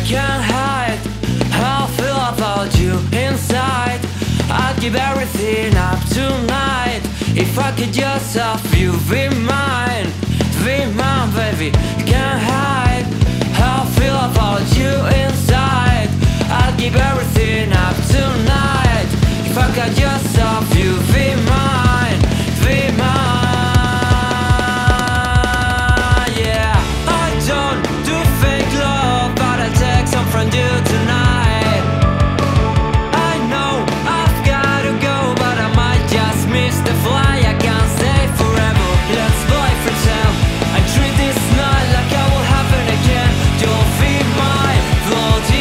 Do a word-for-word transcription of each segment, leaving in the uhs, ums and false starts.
can't hide how I feel about you inside. I'd give everything up tonight if I could just have you be mine. Be mine, baby. Can't hide how I feel about you inside. I'd give everything up tonight if I could just have you be mine. Be mine, yeah. I don't do fake love, but I'll take some from you tonight. I know I've gotta go, but I might just miss the flight. I can't stay forever, let's fly for time. I treat this night like I will happen again. You'll be mine, bloody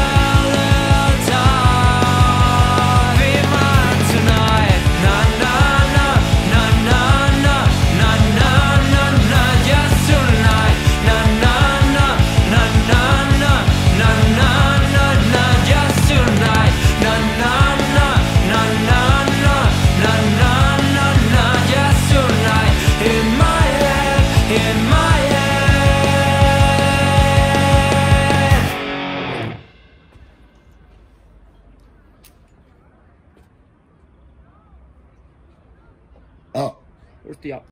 Valentine. Be mine tonight, na na na, na na na, na na na na, just tonight, na na na, na na na, na na na na, just tonight, na na na, na na na, na na na na, just tonight. In my head, in my head. Ah, Hostia.